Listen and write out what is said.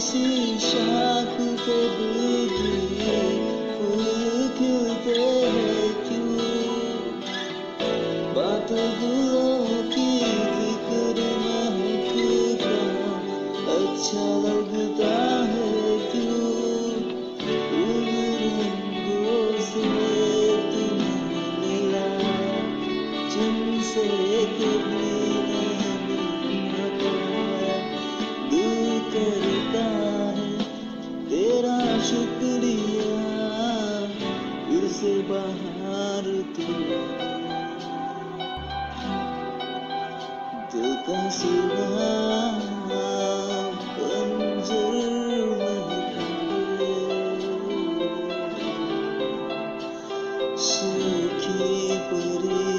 किसी शाख पे दूधी फूल खिलते हैं क्यों? बात गुलों की जिक्र महकता अच्छा लगता है क्यों? उन रंगों से तुम्हें मिला जिनसे कभी नहीं हटा। दिल करता है तेरा शुक्रिया फिर से बाहर तू। दिल का सुबह बंजर महके सूखी परी